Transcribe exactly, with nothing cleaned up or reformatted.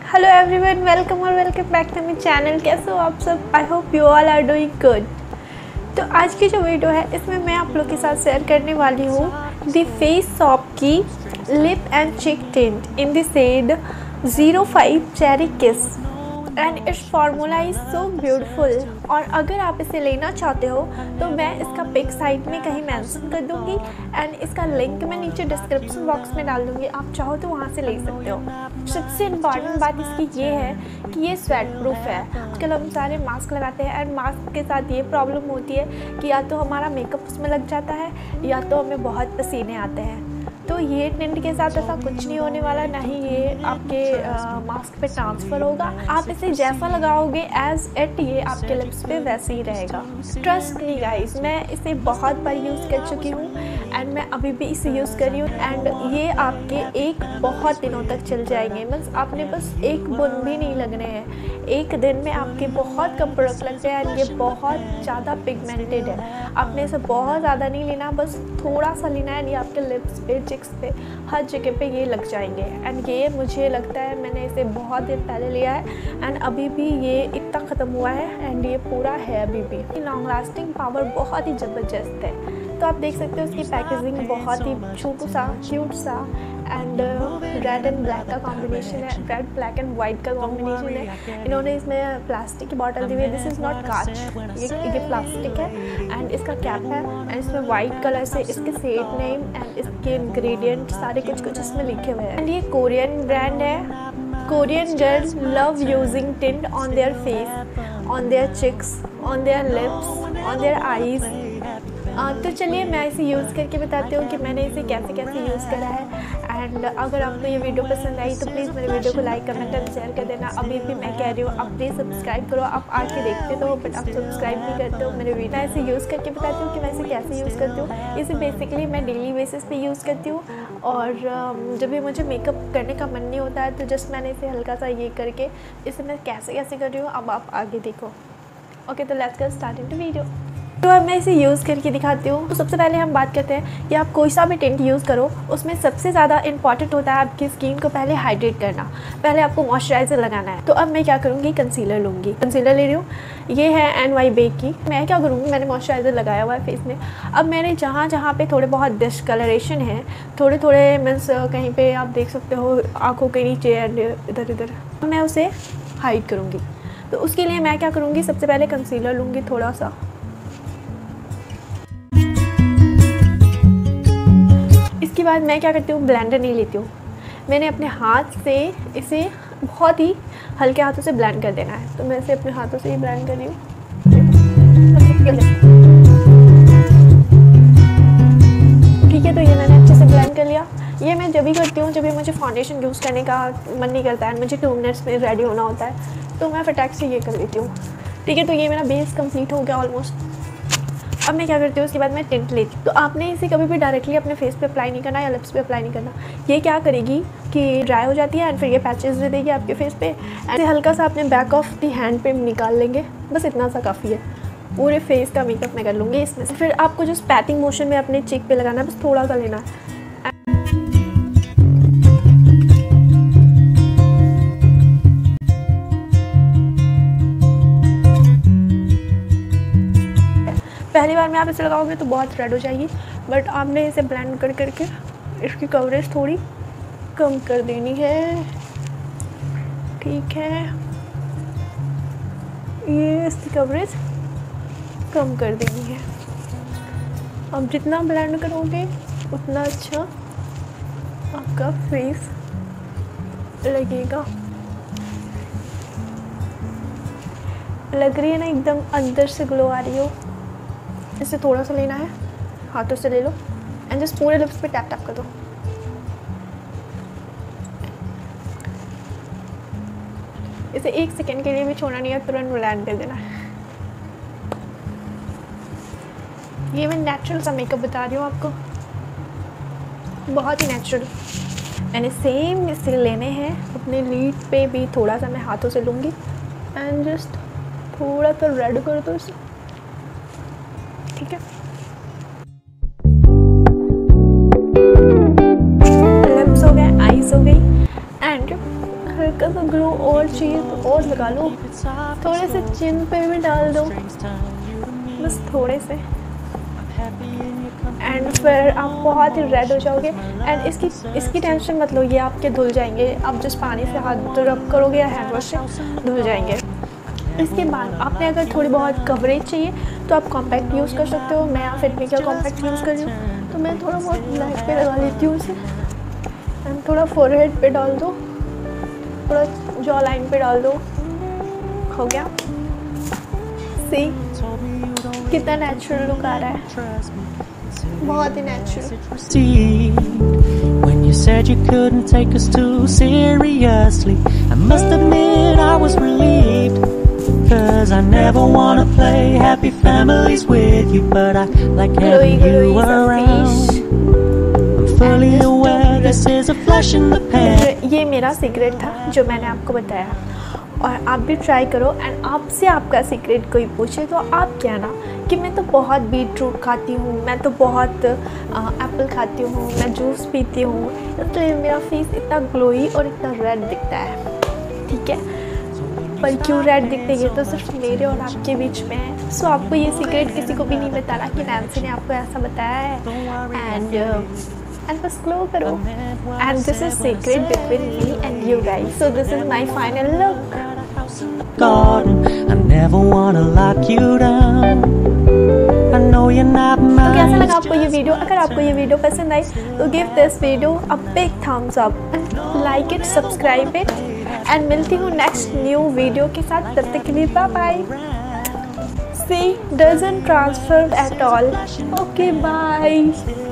Hello everyone, welcome और welcome back to my channel. कैसे हो आप सब? I hope you all are doing good. तो आज की जो वीडियो है इसमें मैं आप लोग के साथ शेयर करने वाली हूँ द फेस शॉप की lip and cheek tint in the shade zero five cherry kiss and it's formula is so beautiful. और अगर आप इसे लेना चाहते हो तो मैं इसका पिक साइड में कहीं मेंशन कर दूंगी एंड इसका लिंक मैं नीचे डिस्क्रिप्शन बॉक्स में डाल दूंगी। आप चाहो तो वहाँ से ले सकते हो। सबसे इम्पॉर्टेंट बात इसकी ये है कि ये स्वेट प्रूफ है। आजकल हम सारे मास्क लगाते हैं एंड मास्क के साथ ये प्रॉब्लम होती है कि या तो हमारा मेकअप उसमें लग जाता है या तो हमें बहुत पसीने आते हैं। तो ये टिंट के साथ ऐसा कुछ नहीं होने वाला, ना ही ये आपके मास्क पे ट्रांसफ़र होगा। आप इसे जैसा लगाओगे एज इट ये आपके लिप्स पे वैसे ही रहेगा। ट्रस्ट मी गाइस, मैं इसे बहुत बार यूज़ कर चुकी हूँ एंड मैं अभी भी इसे यूज़ कर रही हूँ एंड ये आपके एक बहुत दिनों तक चल जाएंगे। मीन्स आपने बस एक बूंद भी नहीं लगने हैं, एक दिन में आपके बहुत कम प्रोडक्ट लगते हैं एंड ये बहुत ज़्यादा पिगमेंटेड है। आपने इसे बहुत ज़्यादा नहीं लेना, बस थोड़ा सा लेना है। ये आपके लिप्स पे, चिक्स पे, हर जगह पे ये लग जाएंगे। एंड ये मुझे लगता है मैंने इसे बहुत दिन पहले लिया है एंड अभी भी ये इतना ख़त्म हुआ है एंड ये पूरा है अभी भी। लॉन्ग लास्टिंग पावर बहुत ही ज़बरदस्त है। तो आप देख सकते हो उसकी पैकेजिंग बहुत ही छोटू सा, क्यूट सा एंड रेड एंड ब्लैक का कॉम्बिनेशन है। रेड ब्लैक एंड वाइट का कॉम्बिनेशन है। इन्होंने इसमें प्लास्टिक की बॉटल दी हुई है। दिस इज़ नॉट कांच, ये ये प्लास्टिक है एंड इसका कैप है एंड इसमें वाइट कलर से इसके शेड नेम एंड इसके इंग्रेडिएंट सारे कुछ कुछ इसमें लिखे हुए हैं। एंड ये कोरियन ब्रांड है। Korean girls love using tint on their face, on their cheeks, on their lips, on their eyes. आ, तो चलिए मैं इसे यूज़ करके बताती हूँ कि मैंने इसे कैसे कैसे यूज़ करा है। एंड अगर आपको ये वीडियो पसंद आई तो प्लीज़ मेरे वीडियो को लाइक, कमेंट एंड शेयर कर देना। अभी भी मैं कह रही हूँ आप प्लीज़ सब्सक्राइब करो। आप आके देखते तो हो बट आप सब्सक्राइब नहीं करते हो मेरे वीडियो। मैं इसे यूज़ करके बताती हूँ कि मैं इसे कैसे यूज़ करती हूँ। इसे बेसिकली मैं डेली बेसिस पे यूज़ करती हूँ और जब भी मुझे मेकअप करने का मन नहीं होता है तो जस्ट मैंने इसे हल्का सा ये करके इसे मैं कैसे कैसे कर रही हूँ अब आप आगे देखो। ओके, तो let's get start into video. तो अब मैं इसे यूज़ करके दिखाती हूँ। तो सबसे पहले हम बात करते हैं कि आप कोई सा भी टिंट यूज़ करो उसमें सबसे ज़्यादा इंपॉर्टेंट होता है आपकी स्किन को पहले हाइड्रेट करना। पहले आपको मॉइस्चराइज़र लगाना है। तो अब मैं क्या करूँगी, कंसीलर लूँगी। कंसीलर ले रही हूँ, ये है एन वाई बे की। मैं क्या करूँगी, मैंने मॉइस्चराइज़र लगाया हुआ है फेस में। अब मैंने जहाँ जहाँ पे थोड़े बहुत डिस्कलरेशन है, थोड़े थोड़े मीन्स कहीं पे आप देख सकते हो आँखों के नीचे एंड इधर इधर, मैं उसे हाइड करूँगी। तो उसके लिए मैं क्या करूँगी, सबसे पहले कंसीलर लूँगी थोड़ा सा। इसके बाद मैं क्या करती हूँ, ब्लेंडर नहीं लेती हूँ। मैंने अपने हाथ से इसे बहुत ही हल्के हाथों से ब्लेंड कर देना है। तो मैं इसे अपने हाथों से ही ब्लेंड कर रही हूँ। ठीक है, तो ये मैंने अच्छे से ब्लेंड कर लिया। ये मैं जब भी करती हूँ जब भी मुझे फाउंडेशन यूज़ करने का मन नहीं करता है, मुझे टू मिनट्स में रेडी होना होता है, तो मैं फटाक से ये कर लेती हूँ। ठीक है, तो ये मेरा बेस कंप्लीट हो गया ऑलमोस्ट। अब मैं क्या करती हूँ, उसके बाद मैं टिंट लेती हूँ। तो आपने इसे कभी भी डायरेक्टली अपने फेस पे अप्लाई नहीं करना या लिप्स पे अप्लाई नहीं करना। ये क्या करेगी कि ड्राई हो जाती है एंड फिर ये पैचेस दे देगी आपके फेस पे। एंड हल्का सा अपने बैक ऑफ दी हैंड पे निकाल लेंगे, बस इतना सा काफ़ी है। पूरे फेस का मेकअप मैं कर लूँगी इसमें से। फिर आपको जो पैटिंग मोशन में अपने चिक पे लगाना है, बस थोड़ा सा लेना है। पहली बार में आप इसे लगाओगे तो बहुत रेड हो जाएगी, बट आपने इसे ब्लेंड कर करके इसकी कवरेज थोड़ी कम कर देनी है। ठीक है, ये इसकी कवरेज कम कर देनी है। अब जितना ब्लेंड करोगे उतना अच्छा आपका फेस लगेगा। लग रही है ना, एकदम अंदर से ग्लो आ रही हो। इसे थोड़ा सा लेना है, हाथों से ले लो एंड जस्ट पूरे लिप्स पे टैप टैप कर दो। इसे एक सेकेंड के लिए भी छोड़ना नहीं है, तुरंत ब्लेंड कर देना है। ये मैं नेचुरल सा मेकअप बता रही हूँ आपको, बहुत ही नेचुरल। मैंने सेम इसे लेने हैं अपने लीड पे भी, थोड़ा सा मैं हाथों से लूँगी एंड जस्ट थोड़ा सा रेड कर दो इसे। ठीक है, लिप्स हो गए, आईज हो गई एंड हल्का सा ग्लो और चाहिए तो और लगा लो, थोड़े से चिन पे भी डाल दो, बस थोड़े से, एंड फिर आप बहुत ही रेड हो जाओगे। एंड इसकी इसकी टेंशन मत लो, ये आपके धुल जाएंगे, आप जिस पानी से हाथ रब करोगे या हैंड वॉश से धुल जाएंगे। इसके बाद आपने अगर थोड़ी बहुत कवरेज चाहिए तो आप कॉम्पैक्ट यूज़ कर सकते हो। मैं फिटमी का कॉम्पैक्ट यूज़ कर रही हूँ, तो मैं थोड़ा बहुत ब्लैक पे लगा लेती हूँ उसे, एंड थोड़ा फोरहेड पे डाल दो, थोड़ा जॉ लाइन पे डाल दो, हो गया। सी कितना नेचुरल लुक आ रहा है, बहुत ही natural. When you said you couldn't take us too seriously, I must admit I was relieved, cause I never wanna play happy families with you, but I like having you around. I'm fully aware this is a flash in the pan. ये मेरा secret था जो मैंने आपको बताया, और आप भी ट्राई करो। एंड आपसे आपका सीक्रेट कोई पूछे तो आप क्या ना कि मैं तो बहुत बीट रूट खाती हूँ, मैं तो बहुत एप्पल खाती हूँ, मैं जूस पीती हूँ, इसलिए मेरा फेस इतना ग्लोई और इतना रेड दिखता है, ठीक है। पर क्यों रेड दिखते ये तो सिर्फ मेरे और आपके बीच में है। सो आपको ये सीक्रेट किसी को भी नहीं बताना कि नैन्सी ने आपको ऐसा बताया है। एंड एंड बस ग्लो करो, and this is secret between me and you guys. So this is my final look. I never wanna lock you down. I know you're not mine. तो कैसा लगा आपको ये वीडियो? अगर आपको ये वीडियो पसंद आई तो give this video a big thumbs up and like it, subscribe it, and मिलती हूँ नेक्स्ट न्यू वीडियो के साथ। तब तक के लिए bye bye. She doesn't transfer at all. Okay bye.